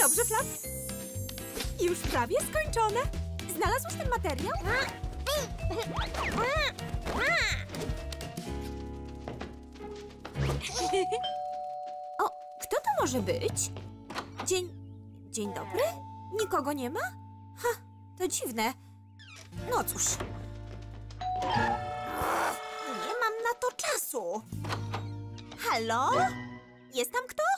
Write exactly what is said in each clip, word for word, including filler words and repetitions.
Dobrze, Flap. Już prawie skończone. Znalazłeś ten materiał? O, kto to może być? Dzień... Dzień dobry? Nikogo nie ma? Ha, to dziwne. No cóż. Nie mam na to czasu. Halo? Jest tam kto?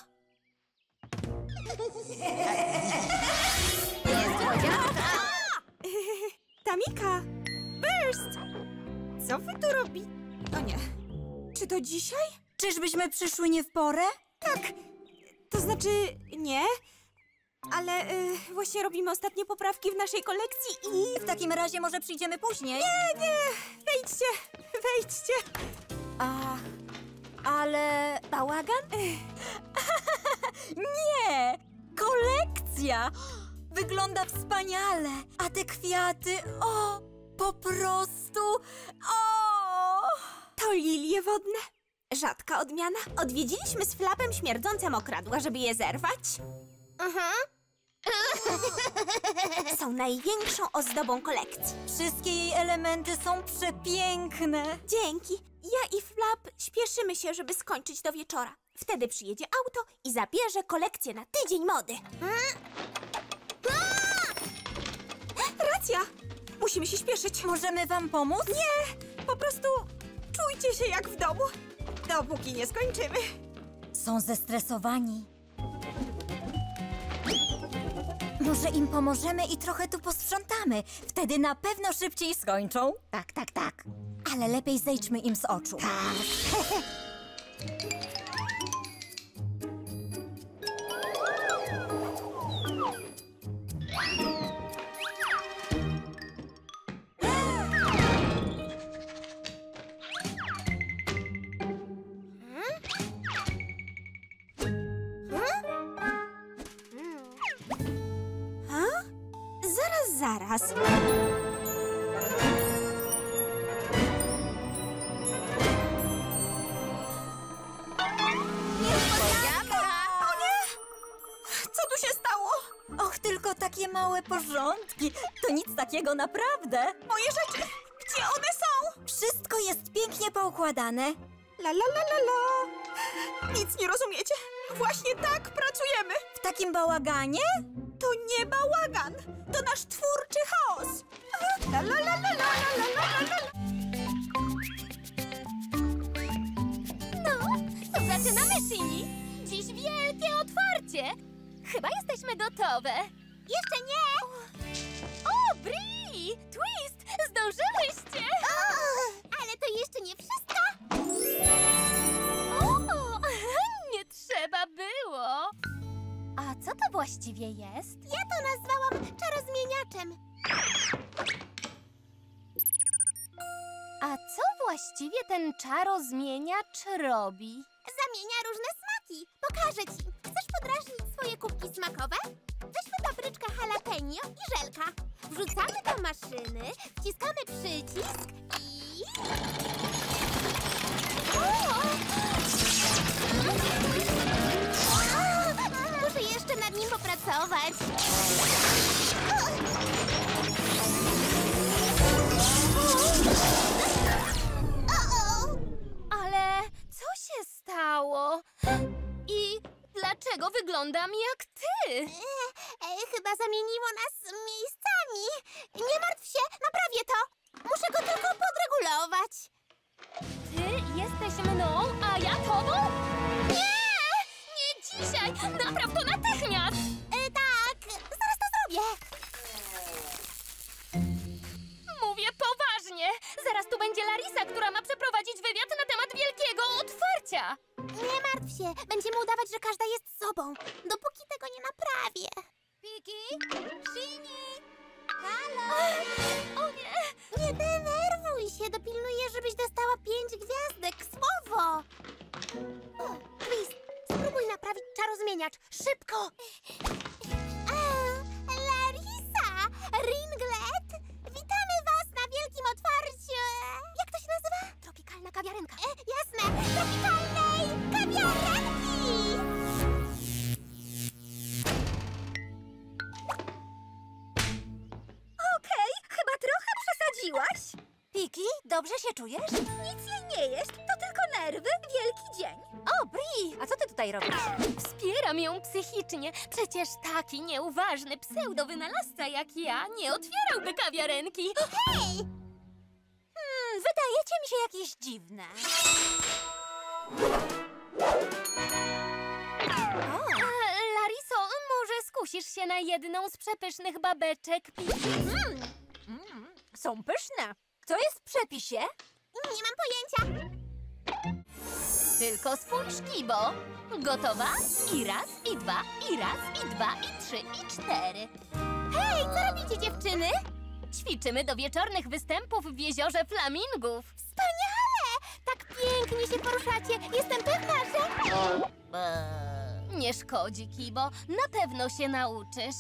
Tamika! Burst! Co wy tu robi? O nie. Czy to dzisiaj? Czyżbyśmy przyszły nie w porę? Tak. To znaczy nie. Ale y, właśnie robimy ostatnie poprawki w naszej kolekcji i... W takim razie może przyjdziemy później? Nie, nie! Wejdźcie! Wejdźcie! A... ale... Bałagan? Nie! Kolekcja! Wygląda wspaniale! A te kwiaty, o! Po prostu, o! To lilie wodne. Rzadka odmiana. Odwiedziliśmy z Flapem śmierdzące mokradła, żeby je zerwać. Mhm. Są największą ozdobą kolekcji. Wszystkie jej elementy są przepiękne. Dzięki. Ja i Flap śpieszymy się, żeby skończyć do wieczora. Wtedy przyjedzie auto i zabierze kolekcję na tydzień mody. Racja! Musimy się śpieszyć. Możemy wam pomóc? Nie! Po prostu czujcie się jak w domu, dopóki nie skończymy. Są zestresowani. Może im pomożemy i trochę tu posprzątamy. Wtedy na pewno szybciej skończą. Tak, tak, tak. Ale lepiej zejdźmy im z oczu. Tak. Zaraz. O nie! Co tu się stało? Och, tylko takie małe porządki. To nic takiego, naprawdę. Moje rzeczy! Gdzie one są? Wszystko jest pięknie poukładane. La la la la la. Nic nie rozumiecie. Właśnie tak pracujemy. W takim bałaganie? To nie bałagan. To nasz twórczy chaos. La la la la la la la la. No, to zaczynamy, Shini. Dziś wielkie otwarcie. Chyba jesteśmy gotowe. Jeszcze nie. O, Bri! Twist! Zdążyłyście! Ale to jeszcze nie wszystko. O, nie trzeba było. A co to właściwie jest? Ja to nazwałam czarozmieniaczem. A co właściwie ten czarozmieniacz robi? Zamienia różne smaki. Pokażę ci. Chcesz podrażnić swoje kubki smakowe? Weźmy papryczkę jalapeno i żelka. Wrzucamy do maszyny, wciskamy przycisk i... O! Muszę jeszcze nad nim popracować. Ale co się stało? I dlaczego wyglądam jak ty? E, e, chyba zamieniło nas miejscami. Nie martw się, naprawię to. Muszę go tylko podregulować. Ty jesteś mną, a ja tobą? Nie! Nie dzisiaj! Napraw to natychmiast! E, tak, zaraz to zrobię. Mówię poważnie. Zaraz tu będzie Larisa, która ma przeprowadzić wywiad na temat wielkiego otwarcia. Nie martw się. Będziemy udawać, że każda jest sobą. Dopóki tego nie naprawię. Piki? Shini? Halo? O nie! Nie denerwuj się. Dopilnuję, żebyś dostała pięć gwiazdek. Słowo! Twist, spróbuj naprawić czarozmieniacz. Szybko! A, Larisa! Ringlet! Witamy was na wielkim otwarciu! Jak to się nazywa? Tropikalna kawiarenka. E, jasne! Tropikalnej kawiarenki! dobrze się czujesz? Nic jej nie jest, to tylko nerwy. Wielki dzień. O, Bri, a co ty tutaj robisz? Wspieram ją psychicznie. Przecież taki nieuważny pseudowynalazca jak ja nie otwierałby kawiarenki. Hej! Hmm, wydajecie mi się jakieś dziwne. E, Lariso, może skusisz się na jedną z przepysznych babeczek pizzy? Mm, mm, są pyszne. Co jest w przepisie? Nie mam pojęcia. Tylko spójrz, Kibo. Gotowa? I raz, i dwa, i raz, i dwa, i trzy, i cztery. Hej, co robicie, dziewczyny? Ćwiczymy do wieczornych występów w jeziorze flamingów. Wspaniale! Tak pięknie się poruszacie. Jestem pewna, że... Nie szkodzi, Kibo. Na pewno się nauczysz.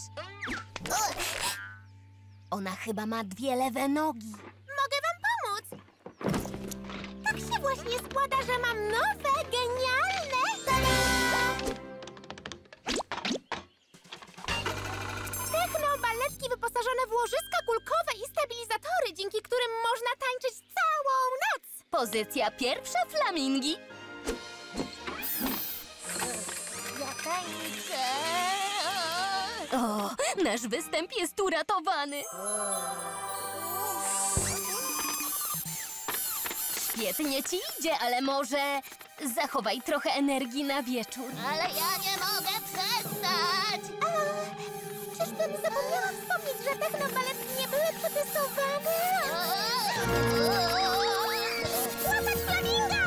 Ona chyba ma dwie lewe nogi. Mogę wam pomóc. Tak się właśnie składa, że mam nowe, genialne... Techno-baletki wyposażone w łożyska kulkowe i stabilizatory, dzięki którym można tańczyć całą noc. Pozycja pierwsza, flamingi. Ja tańczę. O, nasz występ jest uratowany. Świetnie ci idzie, ale może zachowaj trochę energii na wieczór. Ale ja nie mogę przestać. Czyżbym zapomniała wspomnieć, że technobaletki nie były przetestowane? Łapać flaminga!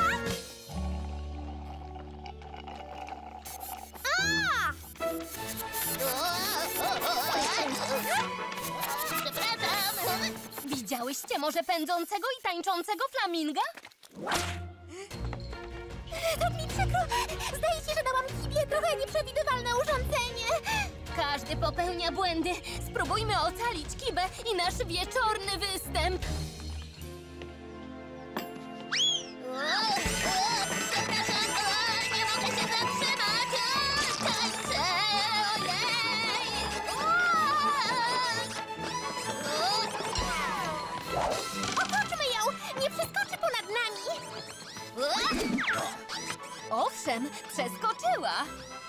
A! Przepraszam. Widziałyście może pędzącego i tańczącego flaminga? Tak mi przykro. Zdaje się, że dałam Kibie trochę nieprzewidywalne urządzenie. Każdy popełnia błędy. Spróbujmy ocalić Kibę i nasz wieczorny występ. Przepraszam, nie mogę się zatrzymać. Tańczę, ojej. Okoczmy ją! Nie przeskoczy ponad nami! Owszem, przeskoczyła!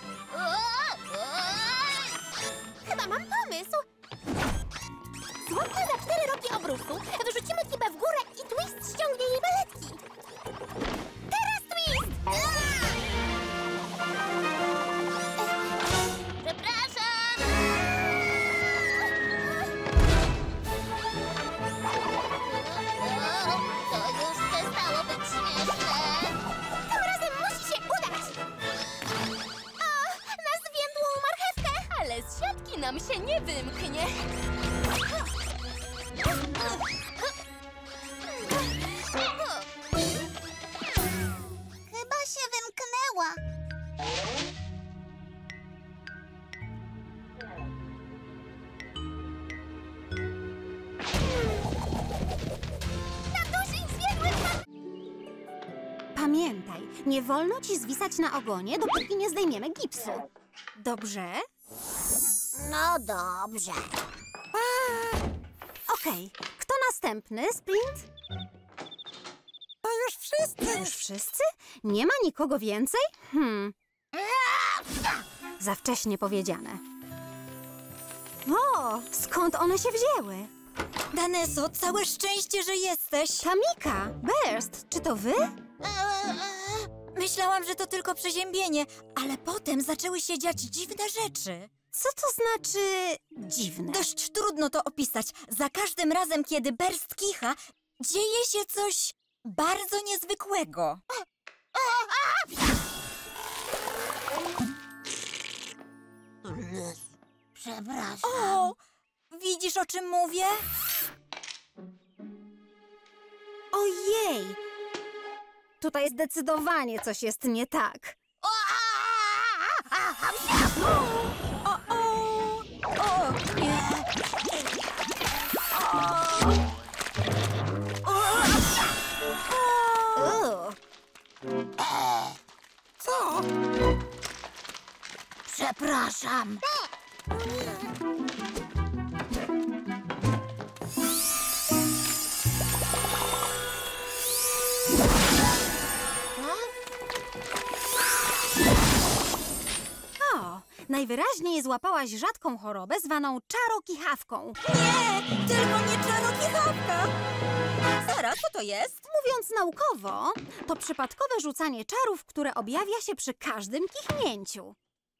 Chyba mam pomysł! Złapmy za cztery rogi obrusu, wyrzucimy Kibę w górę i Twist ściągnie jej baletki! Teraz Twist! Przepraszam! To już przestało być śmieszne. Tym razem musi się udać. O, na zwiędłą marchewkę. Ale z siatki nam się nie wymknie. Chyba się wymknęła. Pamiętaj, nie wolno ci zwisać na ogonie, dopóki nie zdejmiemy gipsu. Dobrze? No dobrze. Okej. Kto następny? Sprint? To już wszyscy. Już wszyscy? Nie ma nikogo więcej? Hmm. Za wcześnie powiedziane. O, skąd one się wzięły? Daneso, całe szczęście, że jesteś. Tamika, Burst, czy to wy? Myślałam, że to tylko przeziębienie, ale potem zaczęły się dziać dziwne rzeczy. Co to znaczy dziwne? Dość trudno to opisać. Za każdym razem, kiedy Burst kicha, dzieje się coś bardzo niezwykłego. Przepraszam. O! Widzisz, o czym mówię? Ojej! Tutaj zdecydowanie coś jest nie tak. O, o, o, nie. O. Co? Przepraszam. Najwyraźniej złapałaś rzadką chorobę zwaną czarokichawką. Nie, tylko nie czarokichawka. Sara, co to jest? Mówiąc naukowo, to przypadkowe rzucanie czarów, które objawia się przy każdym kichnięciu.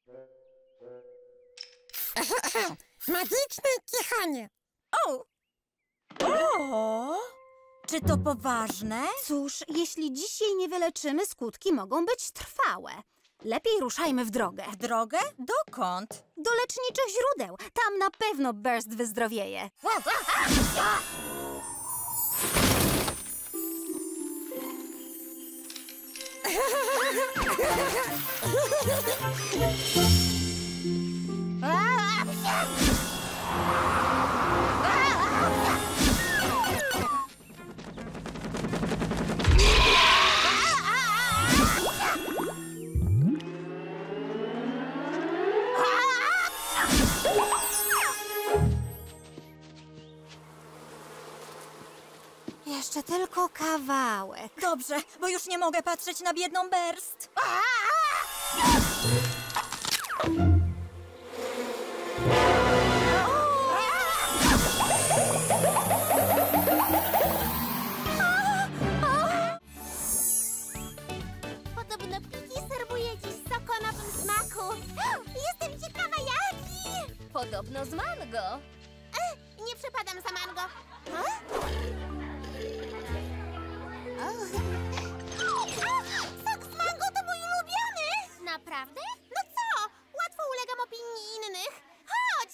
Magiczne kichanie. O! O! Czy to poważne? Cóż, jeśli dziś jej nie wyleczymy, skutki mogą być trwałe. Lepiej ruszajmy w drogę. W drogę? Dokąd? Do leczniczych źródeł. Tam na pewno Burst wyzdrowieje. Jeszcze tylko kawałek. Dobrze, bo już nie mogę patrzeć na biedną Burst. Podobno Piki serwuje dziś sok o nowym smaku. Jestem ciekawa jaki. Podobno z mango. E, nie przepadam za mango. A? O. Sok z mango to mój ulubiony. Naprawdę? No co? Łatwo ulegam opinii innych. Chodź!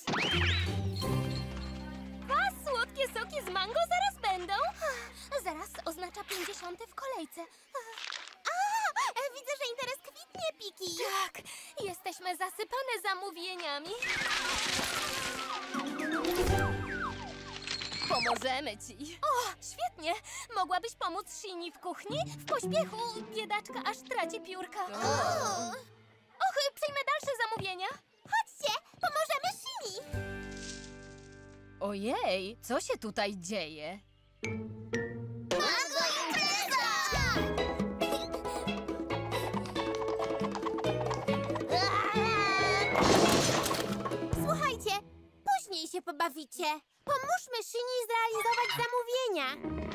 Dwa słodkie soki z mango zaraz będą. Zaraz oznacza pięćdziesiąty w kolejce. A, widzę, że interes kwitnie, Piki. Tak, jesteśmy zasypane zamówieniami. Pomożemy ci. O, świetnie. Mogłabyś pomóc Shini w kuchni? W pośpiechu biedaczka aż traci piórka. Och, przyjmę dalsze zamówienia. Chodźcie, pomożemy Shini. Ojej, co się tutaj dzieje? Mango impreza! Słuchajcie, później się pobawicie. Pomóżmy Shini zrealizować zamówienia.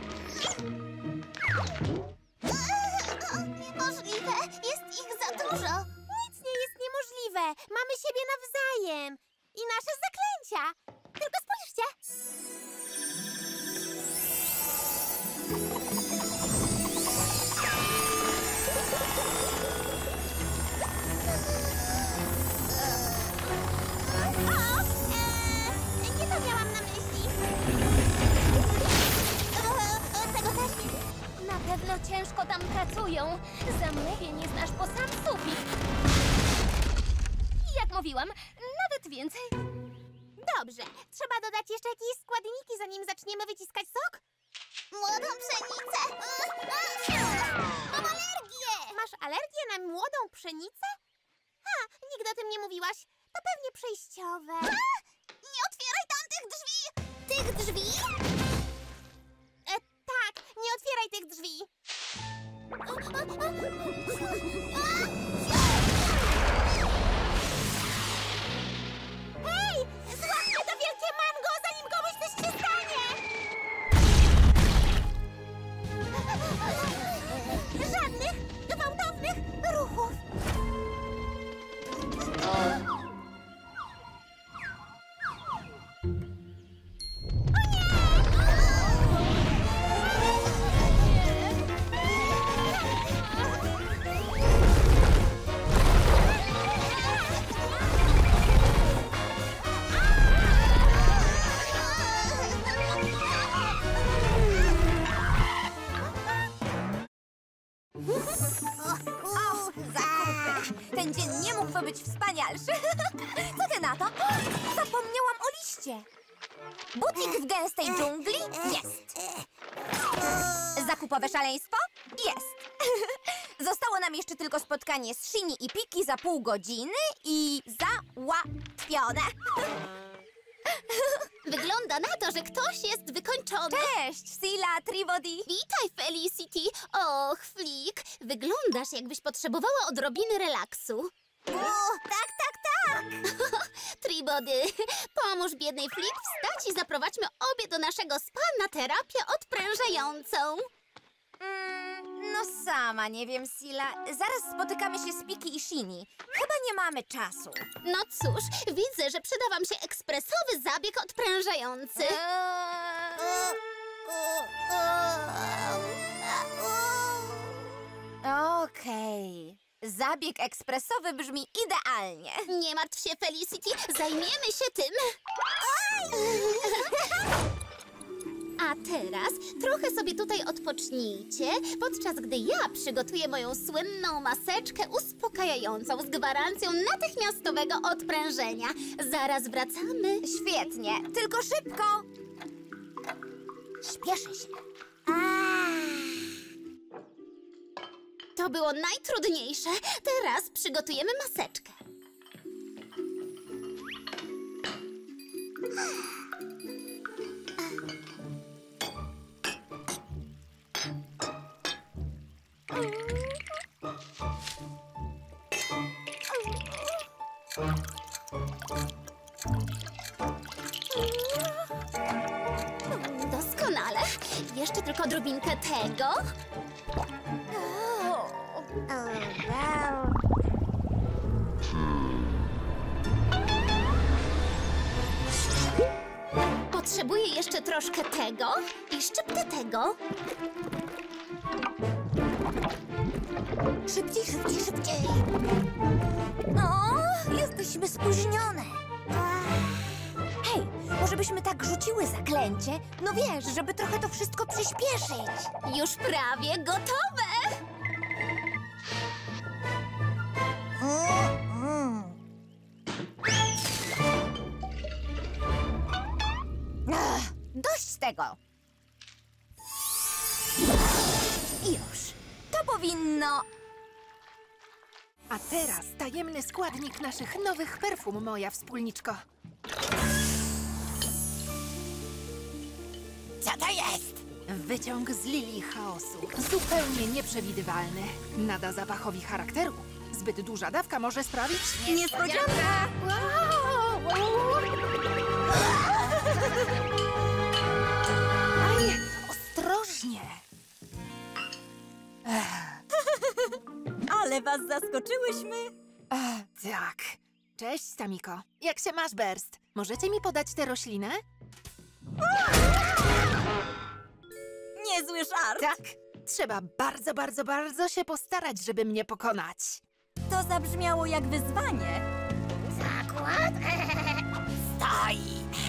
Niemożliwe, jest ich za dużo. Nic nie jest niemożliwe. Mamy siebie nawzajem. I nasze zaklęcia. Tylko spójrzcie. O, e, nie to miałam na myśli. E, e, tego też nie. Na pewno ciężko tam pracują. Zamówień jest aż po sam sufit. Jak mówiłam, nawet więcej. Dobrze. Trzeba dodać jeszcze jakieś składniki, zanim zaczniemy wyciskać sok? Młodą pszenicę. Mam alergię. Masz alergię na młodą pszenicę? A, nigdy o tym nie mówiłaś. To pewnie przejściowe. A, nie otwieraj tamtych drzwi! Tych drzwi? E, tak, nie otwieraj tych drzwi. Hej! Złapmy to wielkie mango, zanim komuś coś się stanie! Żadnych gwałtownych ruchów. Ten dzień nie mógłby być wspanialszy. Co ty na to? Zapomniałam o liście. Butik w gęstej dżungli? Jest. Zakupowe szaleństwo? Jest. Zostało nam jeszcze tylko spotkanie z Shini i Piki za pół godziny i załatwione. Wygląda na to, że ktoś jest wykończony. Cześć, Sila, Trivodi. Witaj, Felicity. Och, Flick, wyglądasz, jakbyś potrzebowała odrobiny relaksu. O, tak, tak, tak. Tribody, pomóż biednej Flit wstać i zaprowadźmy obie do naszego spa na terapię odprężającą. Mm, no sama nie wiem, Sila. Zaraz spotykamy się z Piki i Shini. Chyba nie mamy czasu. No cóż, widzę, że przyda wam się ekspresowy zabieg odprężający. Okej. Zabieg ekspresowy brzmi idealnie. Nie martw się, Felicity, zajmiemy się tym. A teraz trochę sobie tutaj odpocznijcie, podczas gdy ja przygotuję moją słynną maseczkę uspokajającą z gwarancją natychmiastowego odprężenia. Zaraz wracamy. Świetnie, tylko szybko. Śpieszę się. To było najtrudniejsze. Teraz przygotujemy maseczkę. Doskonale. Jeszcze tylko odrobinkę tego. Potrzebuję jeszcze troszkę tego i szczyptę tego. Szybciej, szybciej, szybciej. O, jesteśmy spóźnione. Hej, może byśmy tak rzuciły zaklęcie? No wiesz, żeby trochę to wszystko przyspieszyć. Już prawie gotowe. Ach, dość tego. Już. To powinno... A teraz tajemny składnik naszych nowych perfum, moja wspólniczko. Co to jest? Wyciąg z lilii chaosu. Zupełnie nieprzewidywalny. Nada zapachowi charakteru. Zbyt duża dawka może sprawić... Niespodzianka! Aj, ostrożnie! Ale was zaskoczyłyśmy. Ech, tak. Cześć, Tamiko. Jak się masz, Berst? Możecie mi podać tę roślinę? Niezły żart. Tak. Trzeba bardzo, bardzo, bardzo się postarać, żeby mnie pokonać. To zabrzmiało jak wyzwanie. Zakład? Stoi!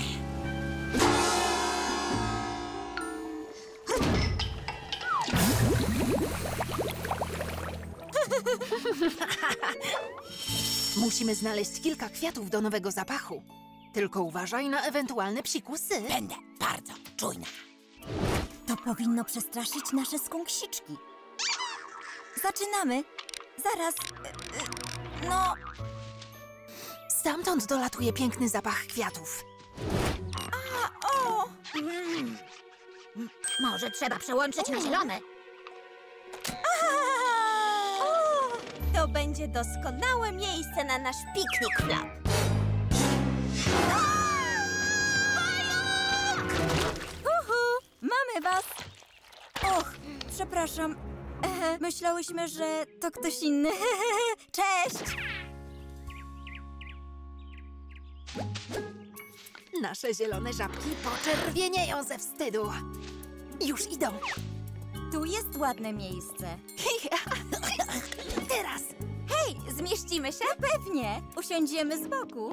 Musimy znaleźć kilka kwiatów do nowego zapachu. Tylko uważaj na ewentualne psikusy. Będę bardzo czujna. To powinno przestraszyć nasze skąksiczki. Zaczynamy. Zaraz. e, e, No, Stamtąd dolatuje piękny zapach kwiatów. o! Może trzeba przełączyć na zielone. O! To będzie doskonałe miejsce na nasz piknik, Flap. Uhu, mamy was. Och, przepraszam. E, myślałyśmy, że to ktoś inny. Cześć! Nasze zielone żabki poczerwienieją ze wstydu. Już idą. Tu jest ładne miejsce. Teraz. Hej, zmieścimy się? Pewnie. Usiądziemy z boku.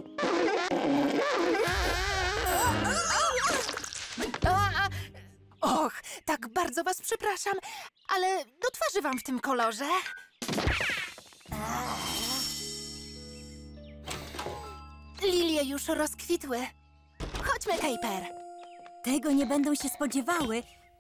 A, och, tak bardzo was przepraszam, ale do twarzy wam w tym kolorze. Lilie już rozkwitły. Chodźmy, Kejper. Tego nie będą się spodziewały.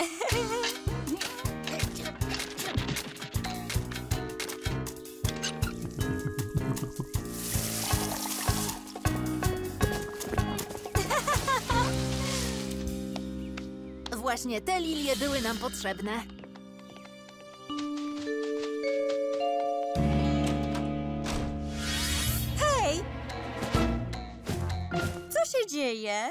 Właśnie te lilie były nam potrzebne. Hej! się dzieje?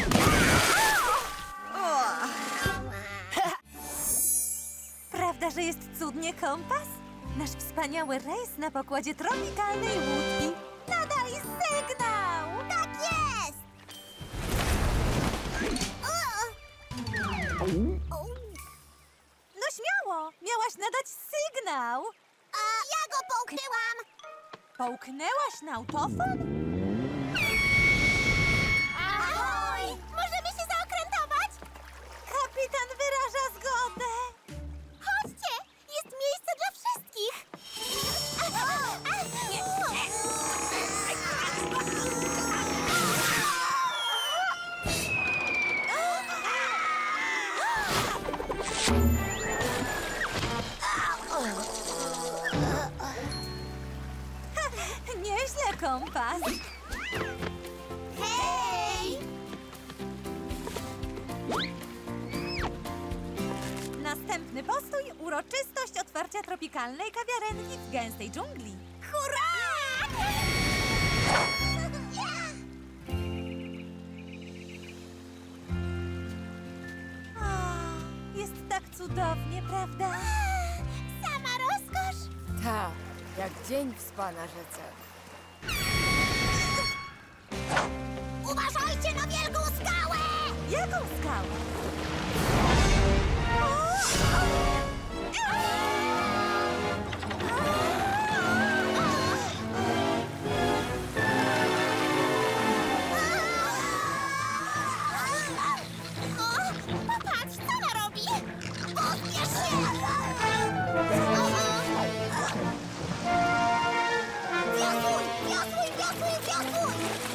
Prawda, że jest cudnie, kompas? Nasz wspaniały rejs na pokładzie tropikalnej łódki. Nadaj sygnał! Tak jest! No śmiało! Miałaś nadać sygnał! A ja go połknęłam! Połknęłaś na autofon? Ahoj! Możemy się zaokrętować? Kapitan wyraża zgodę! Chodźcie! Jest miejsce dla wszystkich! Nieźle, kompas! Hej! Następny postój – uroczystość otwarcia tropikalnej kawiarenki w gęstej dżungli. Hurra! O, jest tak cudownie, prawda? Sama rozkosz! Tak, jak dzień w spa na rzece. Uważajcie na wielką skałę! Jaką skałę? O, popatrz, co ona robi! Pospiesz się! Wiosłuj, wiosłuj, wiosłuj, wiosłuj!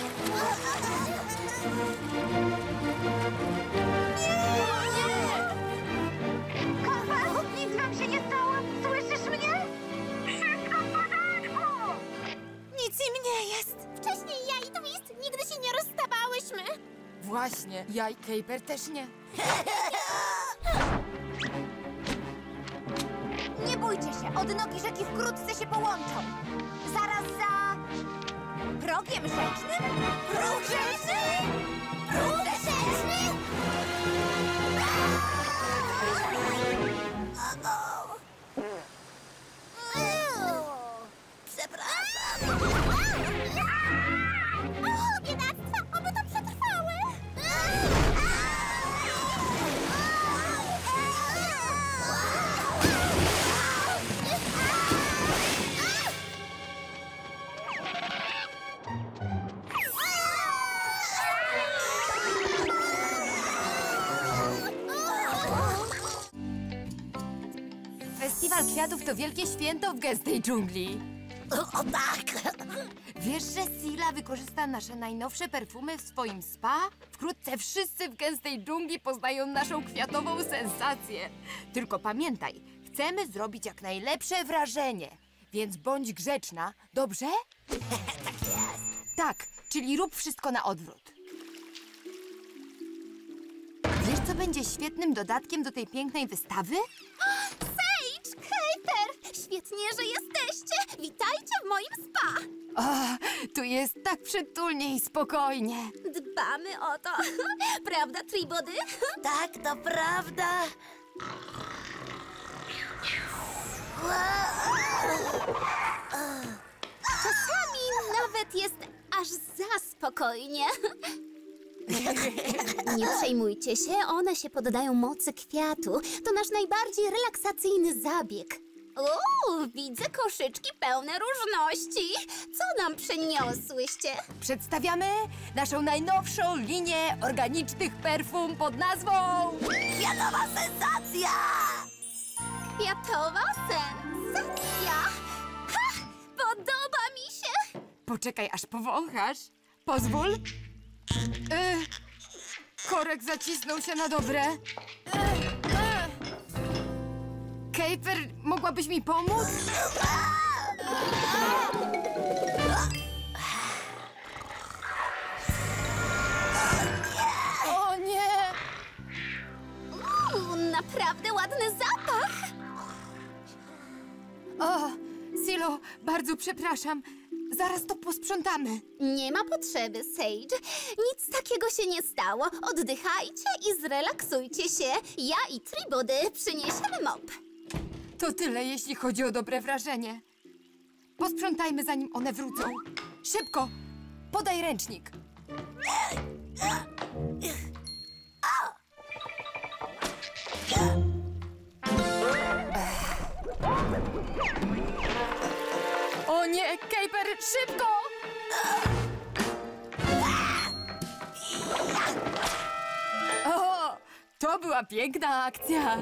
Kompas, nic wam się nie stało? Słyszysz mnie? Wszystko w porządku! Nic im nie jest. Wcześniej ja i Twist nigdy się nie rozstawałyśmy. Właśnie, ja i Caper też nie. Nie bójcie się, odnogi rzeki wkrótce się połączą. Zaraz za... progiem rzecznym? Próg rzeczny! Próg rzeczny! Przepraszam. O, biedactwa, oby to przetrwały. Festiwal Kwiatów to wielkie święto w gęstej dżungli. O tak! Wiesz, że Sila wykorzysta nasze najnowsze perfumy w swoim spa? Wkrótce wszyscy w gęstej dżungli poznają naszą kwiatową sensację. Tylko pamiętaj, chcemy zrobić jak najlepsze wrażenie, więc bądź grzeczna, dobrze? Tak jest. Tak, czyli rób wszystko na odwrót. Wiesz, co będzie świetnym dodatkiem do tej pięknej wystawy? Sage! Hejter! Świetnie, że jesteście! Witajcie w moim spa! O, tu jest tak przytulnie i spokojnie. Dbamy o to. Prawda, Tribody? Tak, to prawda. Czasami nawet jest aż za spokojnie. Nie przejmujcie się, one się poddają mocy kwiatu. To nasz najbardziej relaksacyjny zabieg. Uuu, widzę koszyczki pełne różności. Co nam przyniosłyście? Przedstawiamy naszą najnowszą linię organicznych perfum pod nazwą... Kwiatowa sensacja! Kwiatowa sensacja! Ha! Podoba mi się! Poczekaj, aż powąchasz. Pozwól. Y... Korek zacisnął się na dobre. Y... Y... Caper, mogłabyś mi pomóc? O nie! Uuu, naprawdę ładny zapach! O, Silo, bardzo przepraszam. Zaraz to posprzątamy. Nie ma potrzeby, Sage. Nic takiego się nie stało. Oddychajcie i zrelaksujcie się. Ja i Tribody przyniesiemy mop. To tyle, jeśli chodzi o dobre wrażenie. Posprzątajmy, zanim one wrócą. Szybko! Podaj ręcznik. O nie, Kejper, szybko! O, to była piękna akcja.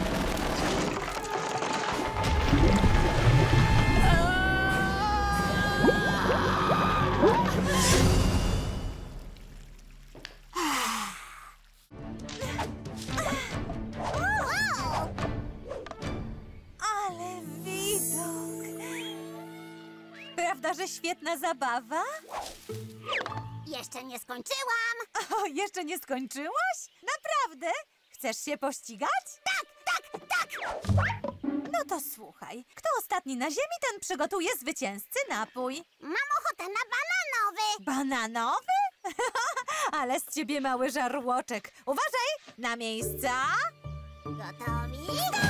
Ale widok! Prawda, że świetna zabawa? Jeszcze nie skończyłam. O, jeszcze nie skończyłaś? Naprawdę? Chcesz się pościgać? Tak, tak, tak. No to słuchaj, kto ostatni na ziemi, ten przygotuje zwycięzcy napój. Mam ochotę na bananowy. Bananowy? Ale z ciebie mały żarłoczek. Uważaj, na miejsca. Gotowi?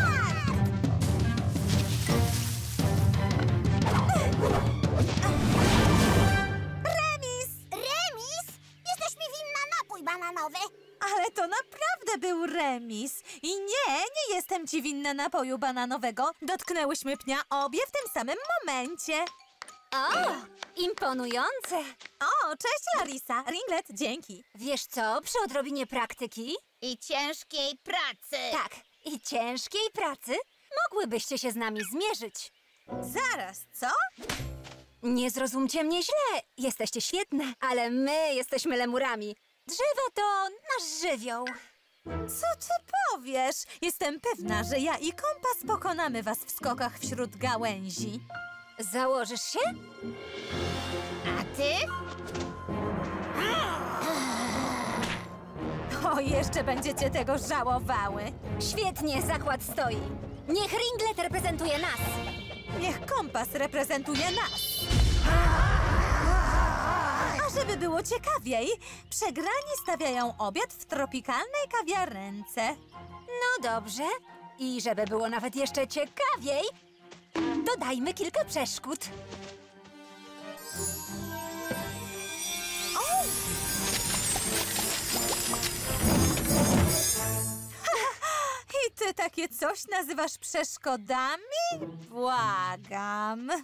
Remis! Remis? Jesteś mi winna napój bananowy. Ale to naprawdę był remis. I nie, nie jestem ci winna napoju bananowego. Dotknęłyśmy pnia obie w tym samym momencie. O, imponujące. O, cześć Larisa. Ringlet, dzięki. Wiesz co, przy odrobinie praktyki, I ciężkiej pracy. tak, i ciężkiej pracy, mogłybyście się z nami zmierzyć. Zaraz, co? Nie zrozumcie mnie źle, jesteście świetne, ale my jesteśmy lemurami. Drzewo to nasz żywioł. Co ty powiesz? Jestem pewna, że ja i kompas pokonamy was w skokach wśród gałęzi. Założysz się? A ty? O, jeszcze będziecie tego żałowały. Świetnie, zakład stoi. Niech Ringlet reprezentuje nas. Niech kompas reprezentuje nas. A żeby było ciekawiej, przegrani stawiają obiad w tropikalnej kawiarence. No dobrze. I żeby było nawet jeszcze ciekawiej, dodajmy kilka przeszkód. I ty takie coś nazywasz przeszkodami? Błagam.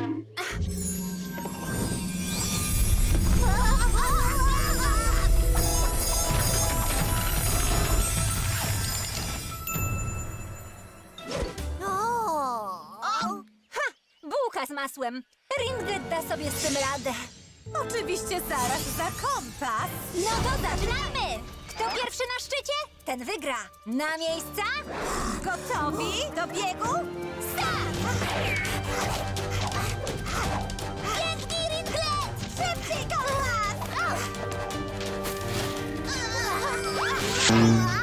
Bułka z masłem. Ringlet da sobie z tym radę. Oczywiście zaraz za kompas. No to zaczynamy! Kto pierwszy na szczycie, ten wygra. Na miejsca? Gotowi do biegu? Biegnij, Ringlet! Szybciej, kompas!